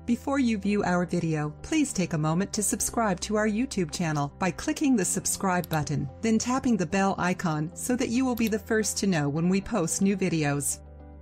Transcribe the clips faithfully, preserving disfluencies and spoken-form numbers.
Before you view our video, please take a moment to subscribe to our YouTube channel by clicking the subscribe button, then tapping the bell icon so that you will be the first to know when we post new videos.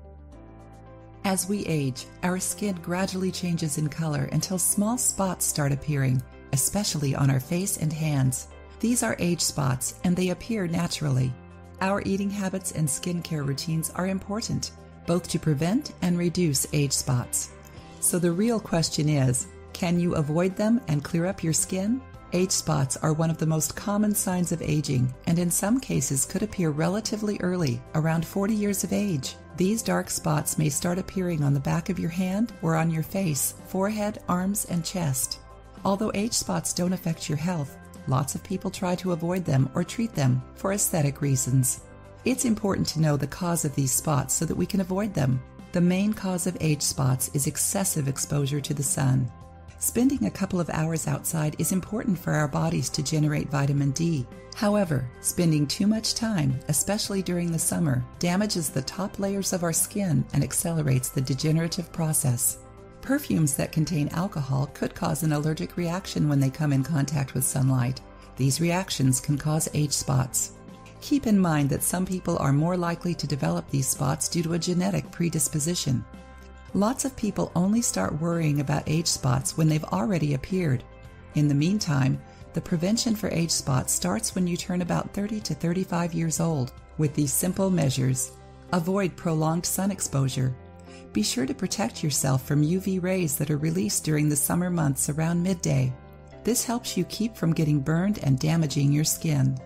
As we age, our skin gradually changes in color until small spots start appearing, especially on our face and hands. These are age spots and they appear naturally. Our eating habits and skincare routines are important, both to prevent and reduce age spots. So the real question is, can you avoid them and clear up your skin? Age spots are one of the most common signs of aging and in some cases could appear relatively early, around forty years of age. These dark spots may start appearing on the back of your hand or on your face, forehead, arms, and chest. Although age spots don't affect your health, lots of people try to avoid them or treat them for aesthetic reasons. It's important to know the cause of these spots so that we can avoid them. The main cause of age spots is excessive exposure to the sun. Spending a couple of hours outside is important for our bodies to generate vitamin D. However, spending too much time, especially during the summer, damages the top layers of our skin and accelerates the degenerative process. Perfumes that contain alcohol could cause an allergic reaction when they come in contact with sunlight. These reactions can cause age spots. Keep in mind that some people are more likely to develop these spots due to a genetic predisposition. Lots of people only start worrying about age spots when they've already appeared. In the meantime, the prevention for age spots starts when you turn about thirty to thirty-five years old. With these simple measures, avoid prolonged sun exposure. Be sure to protect yourself from U V rays that are released during the summer months around midday. This helps you keep from getting burned and damaging your skin.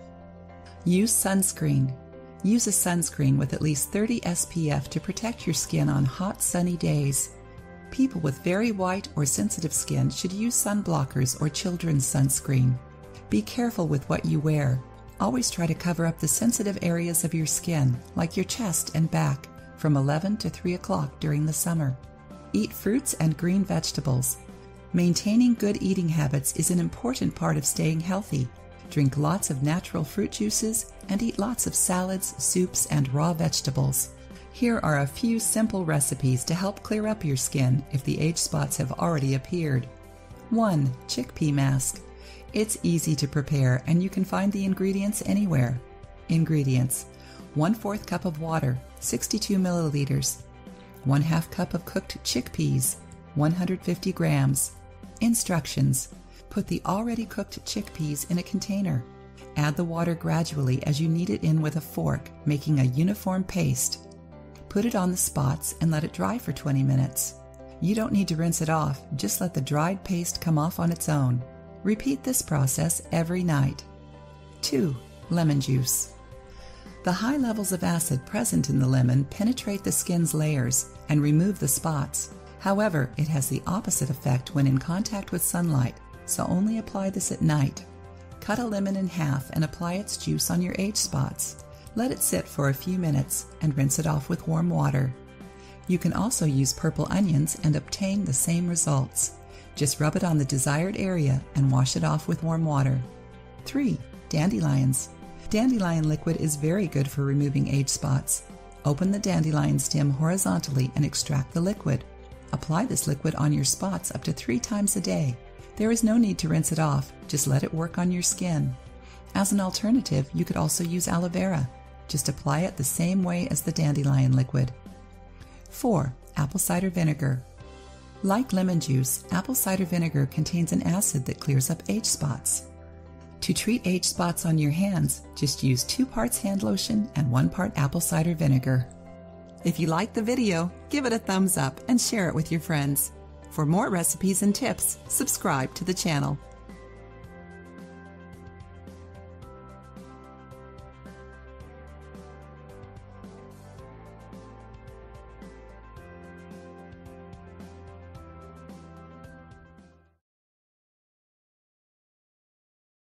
Use sunscreen. Use a sunscreen with at least thirty S P F to protect your skin on hot, sunny days. People with very white or sensitive skin should use sun blockers or children's sunscreen. Be careful with what you wear. Always try to cover up the sensitive areas of your skin, like your chest and back, from eleven to three o'clock during the summer. Eat fruits and green vegetables. Maintaining good eating habits is an important part of staying healthy. Drink lots of natural fruit juices and eat lots of salads, soups, and raw vegetables. Here are a few simple recipes to help clear up your skin if the age spots have already appeared. one. Chickpea mask. It's easy to prepare and you can find the ingredients anywhere. Ingredients: one fourth cup of water, sixty-two milliliters. one half cup of cooked chickpeas, one hundred fifty grams. Instructions: put the already cooked chickpeas in a container. Add the water gradually as you knead it in with a fork, making a uniform paste. Put it on the spots and let it dry for twenty minutes. You don't need to rinse it off, just let the dried paste come off on its own. Repeat this process every night. two. Lemon juice. The high levels of acid present in the lemon penetrate the skin's layers and remove the spots. However, it has the opposite effect when in contact with sunlight, so only apply this at night. Cut a lemon in half and apply its juice on your age spots. Let it sit for a few minutes and rinse it off with warm water. You can also use purple onions and obtain the same results. Just rub it on the desired area and wash it off with warm water. three. Dandelions. Dandelion liquid is very good for removing age spots. Open the dandelion stem horizontally and extract the liquid. Apply this liquid on your spots up to three times a day. There is no need to rinse it off, just let it work on your skin. As an alternative, you could also use aloe vera. Just apply it the same way as the dandelion liquid. four. Apple cider vinegar. Like lemon juice, apple cider vinegar contains an acid that clears up age spots. To treat age spots on your hands, just use two parts hand lotion and one part apple cider vinegar. If you liked the video, give it a thumbs up and share it with your friends. For more recipes and tips, subscribe to the channel.